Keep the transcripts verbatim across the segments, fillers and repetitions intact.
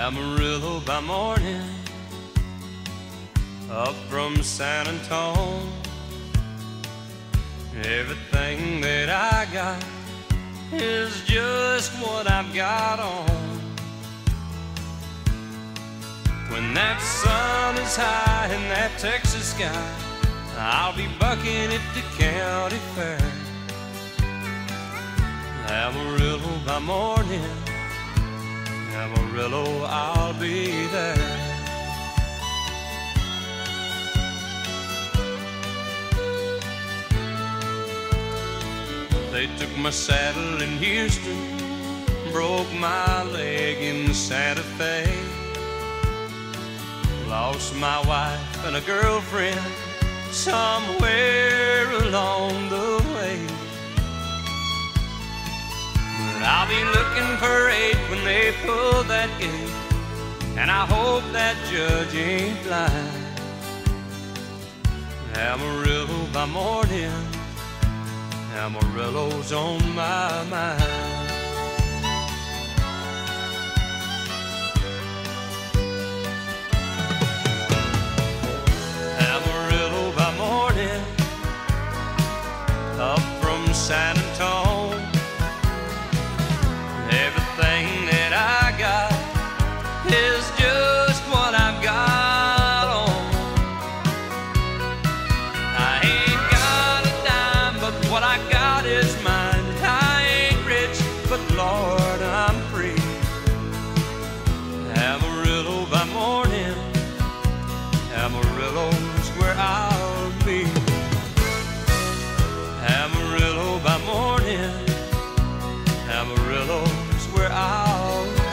Amarillo by morning, up from San Antone. Everything that I got is just what I've got on. When that sun is high in that Texas sky, I'll be bucking at the county fair. Amarillo by morning, Amarillo, I'll be there. They took my saddle in Houston, broke my leg in Santa Fe. Lost my wife and a girlfriend somewhere along the way. But I'll be looking for eight when they pull that gate, and I hope that judge ain't blind. Amarillo by morning, Amarillo's on my mind. Amarillo by morning, up from San Antone. Everything that I got is just what I've got on. I ain't got a dime, but what I got is mine. I ain't rich, but Lord, I'm free. Amarillo by morning, Amarillo's where I'll be. Amarillo by morning, Amarillo's where I'll be.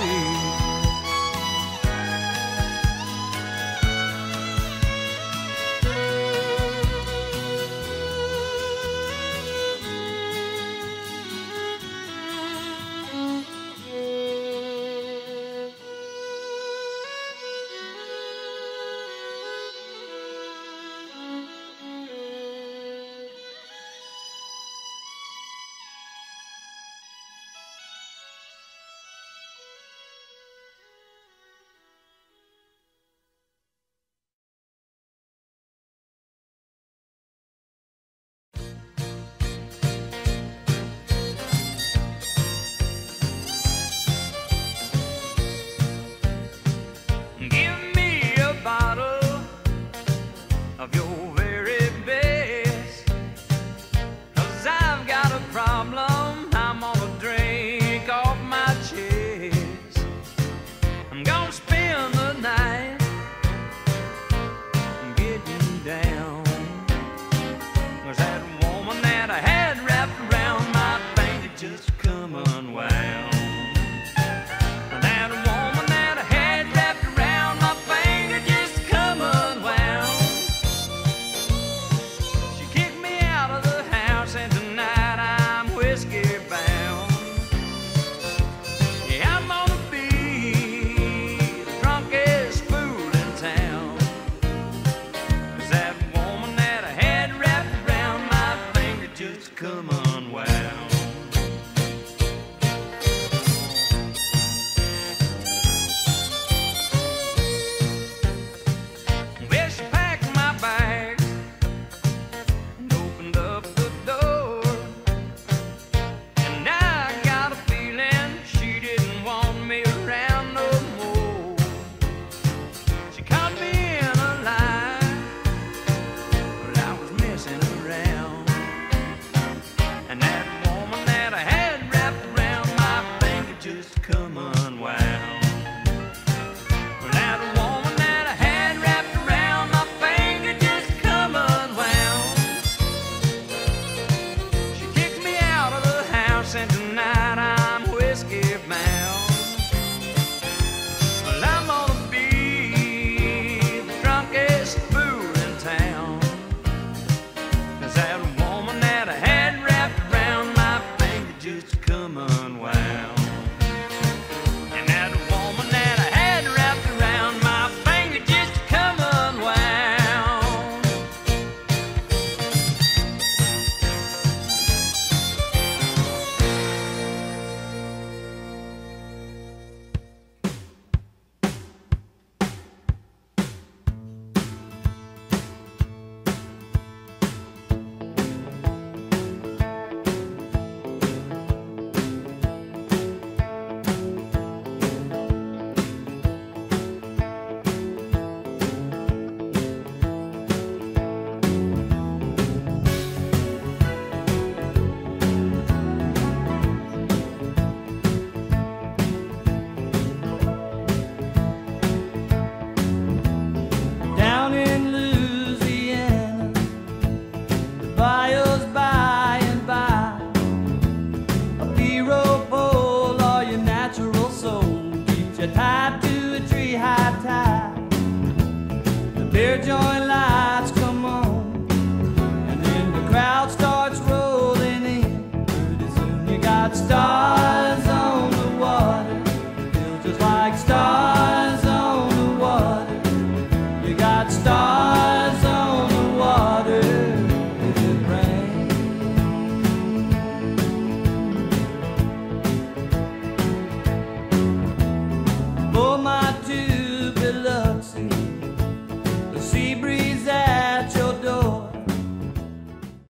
Of your very best, 'cause I've got a problem I'm gonna drink off my chest. I'm gonna spend the night getting down, 'cause that woman that I had wrapped around my finger just come unwound. Come unwound. Well, she packed my bags and opened up the door, and I got a feeling she didn't want me around no more. She caught me in a lie, but I was messing around. And that woman that I had wrapped around my finger just come unwound. That woman that I had wrapped around my finger just come unwound. She kicked me out of the house, and tonight I'm whiskey bound. Well, I'm gonna be the drunkest fool in town, 'cause that woman that I had wrapped around my finger just come unwound. And that woman that I had wrapped around my finger just come unwound. you tied